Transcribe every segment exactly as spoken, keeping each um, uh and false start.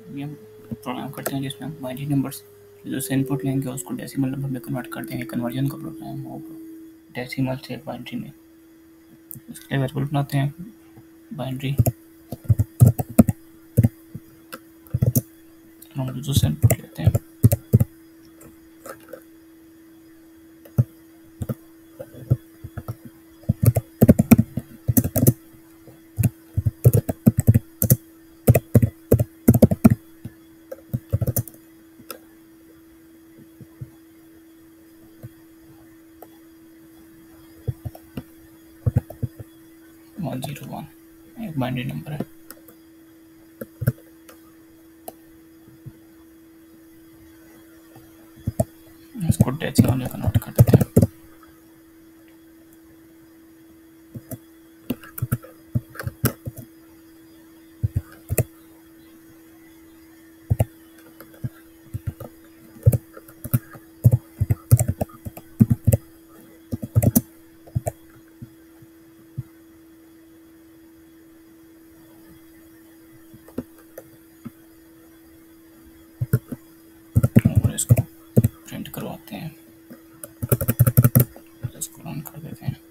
ये हम प्रोग्राम करते हैं जिसमें हम बाइनरी नंबर्स जो से इनपुट लेंगे उसको डेसिमल नंबर में कन्वर्ट कर देंगे। कन्वर्जन का प्रोग्राम होगा डेसिमल से बाइनरी में। इसके लिए वेरिएबल बनाते हैं बाइनरी, हम जो से इनपुट लेते हैं वन जीरो वन एक बाइनरी नंबर है। इसको डेसिमल में कन्वर्ट कर देते हैं। और इसको प्रिंट करवाते हैं, इसको रन कर देते हैं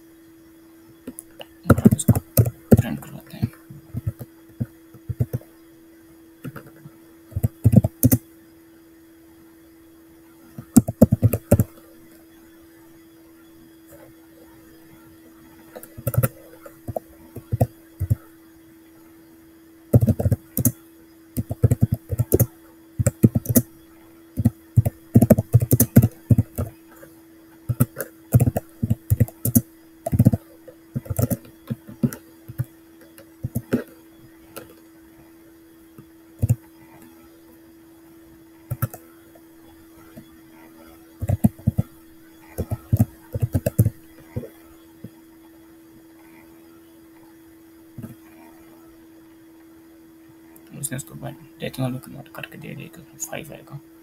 और इसको प्रिंट करवाते हैं। उसने इसको डेसिमल में कन्वर्ट करके दे देगा, फाइव आएगा।